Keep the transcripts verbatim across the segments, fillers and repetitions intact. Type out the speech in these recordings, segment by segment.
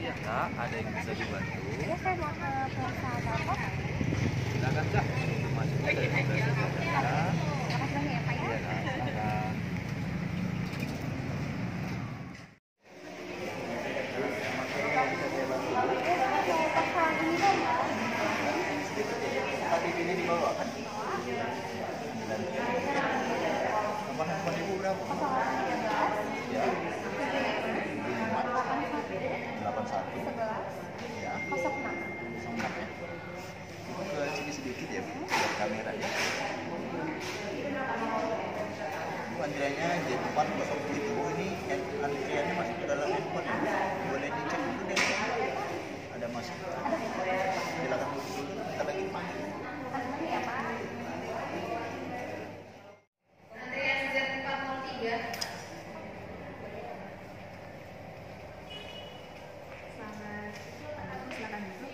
Iya kak, ada yang bisa dibantu? Iya, saya mau ke Plaza Telkom. Silakan kak, informasinya dari Polres Jaya. Makasih banyak ya Pak ya. Iya kak, silakan. Ini dibawa kan? Nomor handphone ibu berapa? Ya. delapan satu sebelas ya. nol enam. Sama ya. Ibu ke sini sedikit ya, buat kamera ya. Ibu antriannya J empat nol tujuh ini antriannya masuk ke dalam handphone ya. Boleh dicek dulu deh. Ada masuk. Silakan dulu dulu. Kita lagi panggil. Ya Pak. Antrian Z empat nol tiga. Selamat pagi, silakan duduk.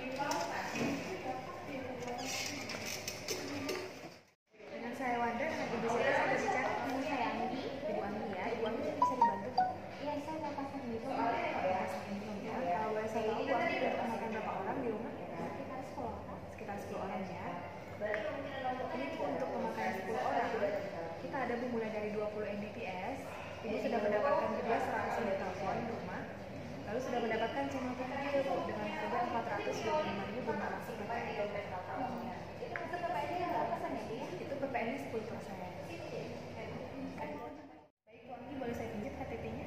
Dengan saya Wanda, dengan ibu saya saya berbicara. Ini saya Anggi. Ibu Anggi ya, Ibu Anggi bisa dibantu. Iya, saya mau pasang gitu. Ya, kalau boleh saya tahu, Bu Anggi udah makan berapa orang di rumah? Sekitar sepuluh orang. Sekitar sepuluh orang ya. Ini tuh untuk pemakaian sepuluh orang, kita ada Bu mulai dari dua puluh Mbps. Ibu sudah mendapatkan kedua seratus unit telepon di rumah. Lalu sudah mendapatkan channel T V juga Bu dengan harga empat ratus dua puluh lima ribu belum masuk P P N. Itu untuk P P N-nya berapa persen ya, Bu ya? Itu P P N-nya sepuluh persen. Baik Bu Anggi, boleh saya pinjam K T P-nya?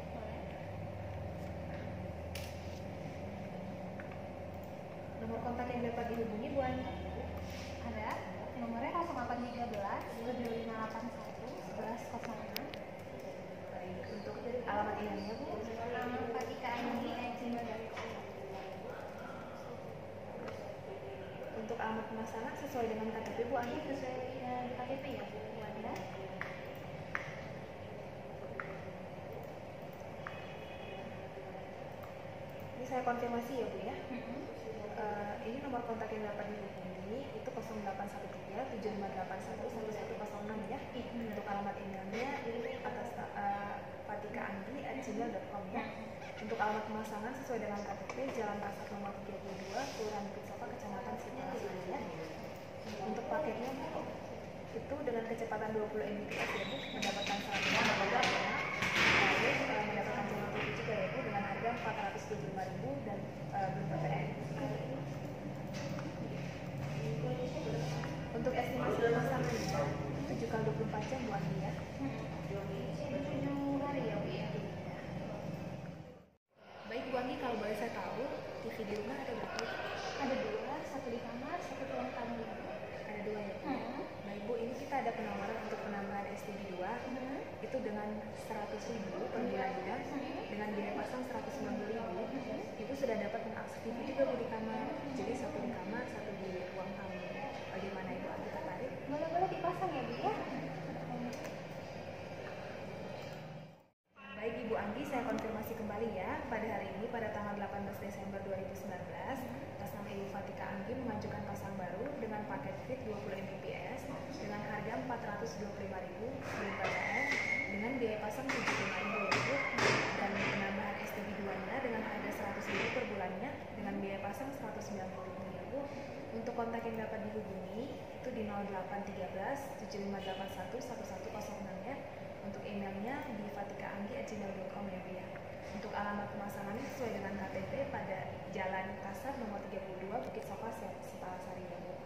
Nomor kontak yang dapat dihubungi Bu Anggi? Ada. Nomornya nol delapan tiga belas tujuh lima delapan satu sebelas nol enam. Baik, untuk alamat emailnya Bu? Alamat Fatika Anggi at gmail dot com. Untuk alamat pemesanan sesuai dengan K T P Bu Anggi? Sesuai ya, di K T P ya, Bu Wanda. Ini saya konfirmasi ya Bu ya. Mm-hmm. Uh, ini nomor kontak yang dapat dihubungi itu nol delapan satu tiga tujuh lima delapan satu satu satu nol enam ya. Mm-hmm. Untuk alamat emailnya ini atas uh, fatikaanggi at gmail dot com ya. Untuk alamat pemasangan sesuai dengan K T P Jalan Pasar nomor tiga puluh dua Kelurahan Bukit Soka Kecamatan Sipil ya. Untuk paketnya Bu, itu dengan kecepatan dua puluh Mbps ya Bu, mendapatkan saldo apabila lalu uh, mendapatkan channel T V juga ya Bu dengan harga empat ratus dua puluh lima ribu dan uh, belum P P N. Untuk estimasi pemasangannya tujuh kali dua puluh empat jam Bu Anggi ya. tujuh hari ya, Bu ya. Baik Bu Anggi, kalau boleh saya tahu T V di rumah ada berapa? Ada dua, satu di kamar, satu ruang tamu. Ada dua ya Bu? Hmm. Baik Bu, ini kita ada penawaran untuk penambahan S T V dua Hmm. itu dengan seratus ribu per bulannya dengan biaya pasang seratus sembilan puluh ribu. Ibu sudah dapat mengakses T V juga Bu di kamar, jadi satu di kamar, satu di ruang tamu. Bagaimana Ibu Anggi tertarik? Boleh-boleh dipasang ya, Bu ya. Baik Ibu Anggi, saya konfirmasi kembali ya. Pada hari ini pada tanggal delapan belas Desember dua ribu sembilan belas, atas nama Ibu Fatika Anggi mengajukan pasang baru dengan paket fit dua puluh Mbps dengan harga empat ratus dua puluh lima ribu belum P P N dengan biaya pasang tujuh puluh lima ribu dan penambahan S T V dua-nya dengan harga seratus ribu per bulannya dengan biaya pasang seratus sembilan puluh ribu ya Bu. Untuk kontak yang dapat dihubungi itu di nol delapan tiga belas tujuh lima delapan satu satu satu nol enam ya. Untuk emailnya di fatikaanggi at gmail dot com ya Bu ya. Untuk alamat pemasangannya sesuai dengan K T P pada Jalan Kasar nomor tiga puluh dua Bukit Soka Sipil ya Bu.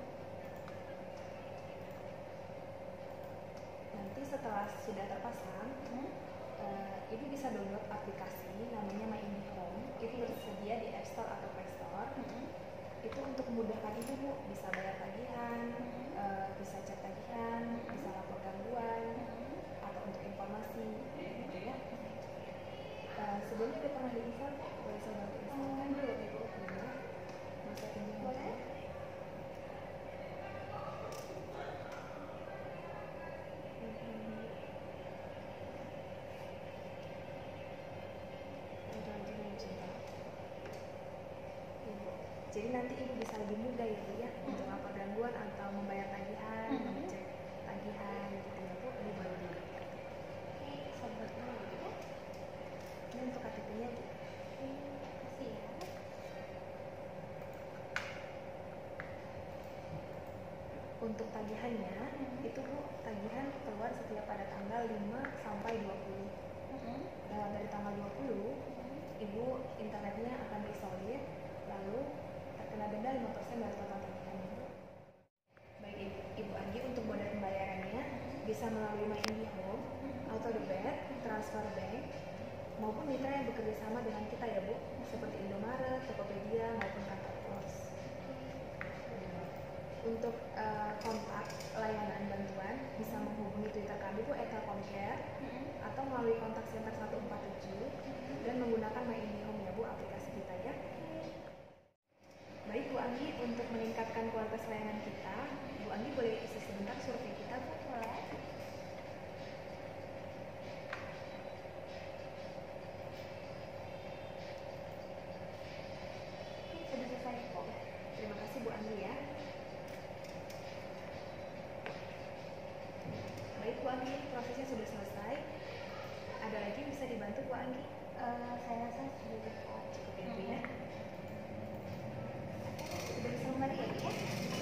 Nanti setelah sudah terpasang, Hmm. uh, Ibu bisa download aplikasi namanya My IndiHome. Itu tersedia di App Store atau Play Store. Hmm. Itu untuk memudahkan Ibu Bu, bisa bayar tagihan, Hmm. uh, bisa cek tagihan, bisa lapor gangguan, atau untuk informasi gitu ya. Uh, sebelumnya udah pernah diinstal, boleh saya bantu instalkan dulu Ibu ya. Masa pinjam Boleh. Jadi nanti Ibu bisa lebih mudah ya Bu ya untuk lapor gangguan atau membayar tagihan, Hmm. mengecek tagihan gitu ya Bu, lebih mudah. Oke, sabar dulu ya. Ini untuk K T P-nya Bu. Terima kasih ya. tagihannya itu Bu, tagihan keluar setiap pada tanggal lima sampai dua puluh. Lewat dari tanggal dua puluh, Ibu internetnya akan diisolir, lalu terkena denda lima persen dari total tagihannya. Baik Ibu, Ibu Anggi, untuk moda pembayarannya bisa melalui My IndiHome, Auto Debit, Transfer Bank, maupun mitra yang bekerja sama dengan kita ya Bu, seperti Indomaret, Tokopedia, maupun kantor pos. Untuk uh, kontak layanan bantuan bisa menghubungi Twitter kami Bu, et telkomcare, atau melalui kontak center satu empat tujuh dan menggunakan My IndiHome ya Bu, aplikasi kita ya. Baik Bu Anggi, untuk meningkatkan kualitas layanan kita, Bu Anggi boleh isi sebentar survei kita Bu? Boleh. Sudah selesai kok. Terima kasih Bu Anggi ya. Baik Bu Anggi, prosesnya sudah selesai. Ada lagi yang bisa dibantu Bu Anggi? Eh, saya rasa sudah cukup. Cukup ya Bu ya. Sudah bisa kembali ya Bu ya?